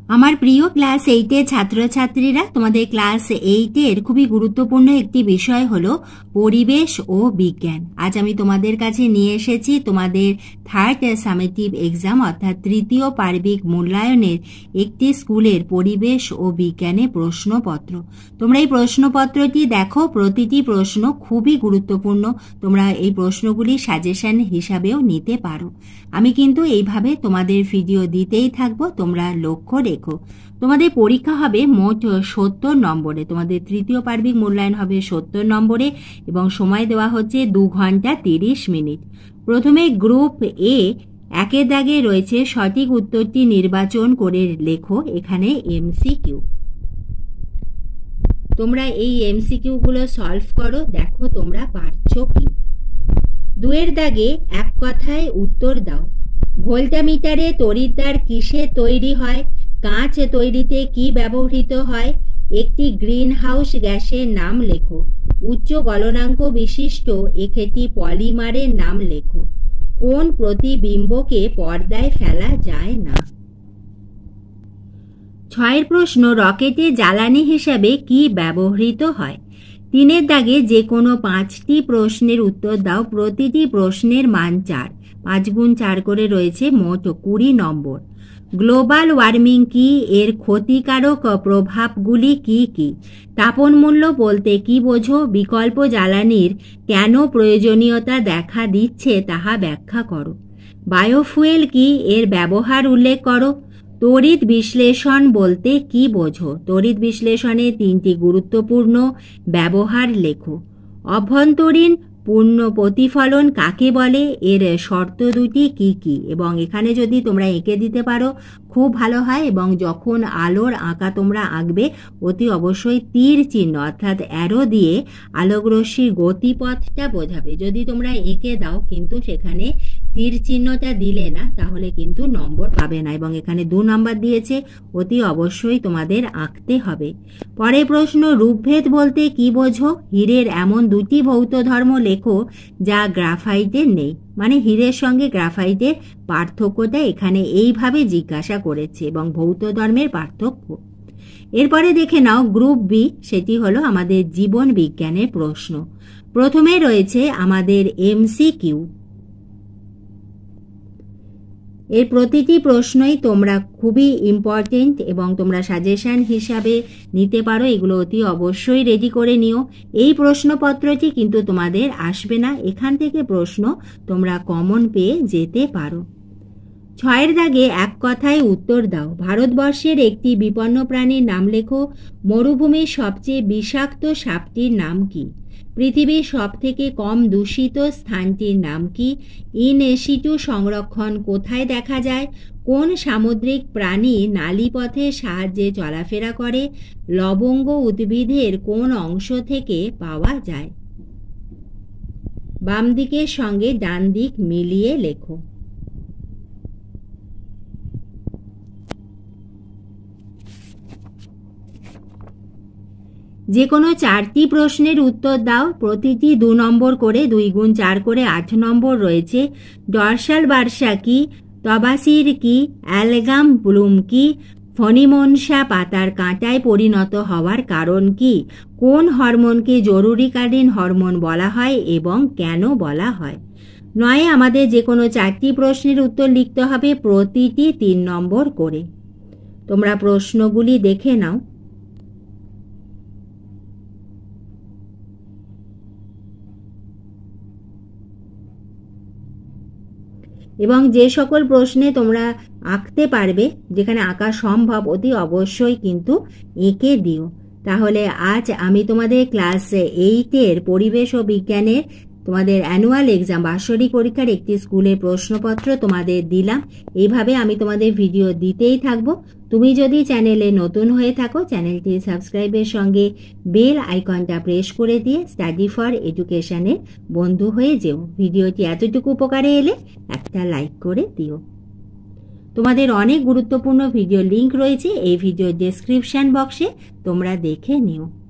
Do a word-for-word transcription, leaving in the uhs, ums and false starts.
আমার প্রিয় ক্লাস এইটের ছাত্রছাত্রীরা, তোমাদের ক্লাস এইটের খুবই গুরুত্বপূর্ণ একটি বিষয় হলো পরিবেশ ও বিজ্ঞান। আজ আমি তোমাদের কাছে নিয়ে এসেছি তোমাদের থার্ড সামেটিভ এক্সাম অর্থাৎ তৃতীয় পার্বিক মূল্যায়নের একটি স্কুলের পরিবেশ ও বিজ্ঞানে প্রশ্নপত্র। তোমরা এই প্রশ্নপত্রটি দেখো, প্রতিটি প্রশ্ন খুবই গুরুত্বপূর্ণ। তোমরা এই প্রশ্নগুলি সাজেশন হিসাবেও নিতে পারো। আমি কিন্তু এইভাবে তোমাদের ভিডিও দিতেই থাকবো, তোমরা লক্ষ্য রেখো। তোমাদের পরীক্ষা হবে মোট সত্তর নম্বরে। তোমাদের তৃতীয় পার্বিক মূল্যায়ন হবে সত্তর নম্বরে এবং সময় দেওয়া হচ্ছে দু ঘন্টা তিরিশ মিনিট। প্রথমে গ্রুপ এ একের দাগে রয়েছে সঠিক উত্তরটি নির্বাচন করে লেখো। এখানে এমসিকিউ, তোমরা এই এমসিকিউ গুলো সলভ করো, দেখো তোমরা পারছো কি। দুয়ের দাগে এক কথায় উত্তর দাও। ভোল্টামিটারে তড়িৎদ্বার কিসে তৈরি হয়? কাঁচ তৈরিতে কি ব্যবহৃত হয়? একটি গ্রিন হাউস গ্যাসের নাম লেখো। উচ্চ গলনাঙ্ক বিশিষ্ট একটি পলিমারের নাম লেখো। কোন প্রতিবিম্বকে পর্দায় ফেলা যায় না? ছয়ের প্রশ্ন, রকেটে জ্বালানি হিসাবে কি ব্যবহৃত হয়? তিনের দাগে যে কোনো পাঁচটি প্রশ্নের উত্তর দাও। প্রতিটি প্রশ্নের মান চার, পাঁচ গুণ চার করে রয়েছে মোট কুড়ি নম্বর। গ্লোবাল ওয়ার্মিং কি? এর ক্ষতিকারক প্রভাবগুলি কি কি? তাপন মূল্য বলতে কি বোঝো? বিকল্প জ্বালানির কেন প্রয়োজনীয়তা দেখা দিচ্ছে তাহা ব্যাখ্যা করো। বায়োফুয়েল কি? এর ব্যবহার উল্লেখ করো। তড়িৎ বিশ্লেষণ বলতে কি বোঝো? তড়িৎ বিশ্লেষণে তিনটি গুরুত্বপূর্ণ ব্যবহার লেখো। অভ্যন্তরীণ পূর্ণ প্রতিফলন কাকে বলে? এর শর্ত দুটি কি কি? এবং এখানে যদি তোমরা এঁকে দিতে পারো খুব ভালো হয়। এবং যখন আলোর আঁকা তোমরা আঁকবে অতি অবশ্যই তীর চিহ্ন অর্থাৎ অ্যারো দিয়ে আলোকরশ্মির গতিপথটা বোঝাবে। যদি তোমরা এঁকে দাও কিন্তু সেখানে তীর চিহ্নটা দিলে না, তাহলে কিন্তু নম্বর পাবে না। এবং এখানে দু নম্বর দিয়েছে, অতি অবশ্যই তোমাদের আঁকতে হবে। পরের প্রশ্ন, রূপভেদ বলতে কি বোঝো? হীরের এমন দুটি ভৌত ধর্ম লেখো যা গ্রাফাইটের নেই। মানে হীরের সঙ্গে গ্রাফাইটের পার্থক্যটা এখানে এইভাবে জিজ্ঞাসা করেছে এবং ভৌত ধর্মের পার্থক্য। এরপরে দেখে নাও গ্রুপ বি, সেটি হলো আমাদের জীবন বিজ্ঞানের প্রশ্ন। প্রথমে রয়েছে আমাদের এমসিকিউ। এর প্রতিটি প্রশ্নই তোমরা খুবই ইম্পর্টেন্ট এবং তোমরা সাজেশন হিসাবে নিতে পারো। এগুলো অতি অবশ্যই রেডি করে নিও। এই প্রশ্নপত্রটি কিন্তু তোমাদের আসবে না, এখান থেকে প্রশ্ন তোমরা কমন পেয়ে যেতে পারো। ছয়ের দাগে এক কথায় উত্তর দাও। ভারতবর্ষের একটি বিপন্ন প্রাণীর নাম লেখো। মরুভূমির সবচেয়ে বিষাক্ত সাপটির নাম কি? পৃথিবীর সবথেকে কম দূষিত স্থানটির নাম কি? ইন সিটু সংরক্ষণ কোথায় দেখা যায়? কোন সামুদ্রিক প্রাণী নালীপথের সাহায্যে চলাফেরা করে? লবঙ্গ উদ্ভিদের কোন অংশ থেকে পাওয়া যায়? বাম দিকের সঙ্গে ডান দিক মিলিয়ে লেখো। যে কোনো চারটি প্রশ্নের উত্তর দাও। প্রতিটি দু নম্বর করে, দুই গুণ চার করে আট নম্বর রয়েছে। ডর্সাল বার্সা কি? তবাসির কি? অ্যালগাম ব্লুম কি? ফণিমনসা পাতার কাঁটায় পরিণত হওয়ার কারণ কি? কোন হরমোনকে জরুরিকালীন হরমোন বলা হয় এবং কেন বলা হয়? নয় আমাদের যে কোনো চারটি প্রশ্নের উত্তর লিখতে হবে, প্রতিটি তিন নম্বর করে। তোমরা প্রশ্নগুলি দেখে নাও। এবং যে সকল প্রশ্নে তোমরা আঁকতে পারবে, যেখানে আঁকা সম্ভব, অতি অবশ্যই কিন্তু এঁকে দিও। তাহলে আজ আমি তোমাদের ক্লাস এইটের পরিবেশ ও বিজ্ঞানের তোমাদের অ্যানুয়াল এক্সাম বার্ষিক পরীক্ষার একটি স্কুলের প্রশ্নপত্র তোমাদের দিলাম। এইভাবে আমি তোমাদের ভিডিও দিতেই থাকবো। তুমি যদি চ্যানেলে নতুন হয়ে থাকো, চ্যানেলটি সাবস্ক্রাইবের সঙ্গে বেল আইকনটা প্রেস করে দিয়ে স্টাডি ফর এডুকেশনের বন্ধু হয়ে যেও। ভিডিওটি এতটুকু উপকারে এলে একটা লাইক করে দিও। তোমাদের অনেক গুরুত্বপূর্ণ ভিডিও লিংক রয়েছে এই ভিডিওর ডেসক্রিপশন বক্সে, তোমরা দেখে নিও।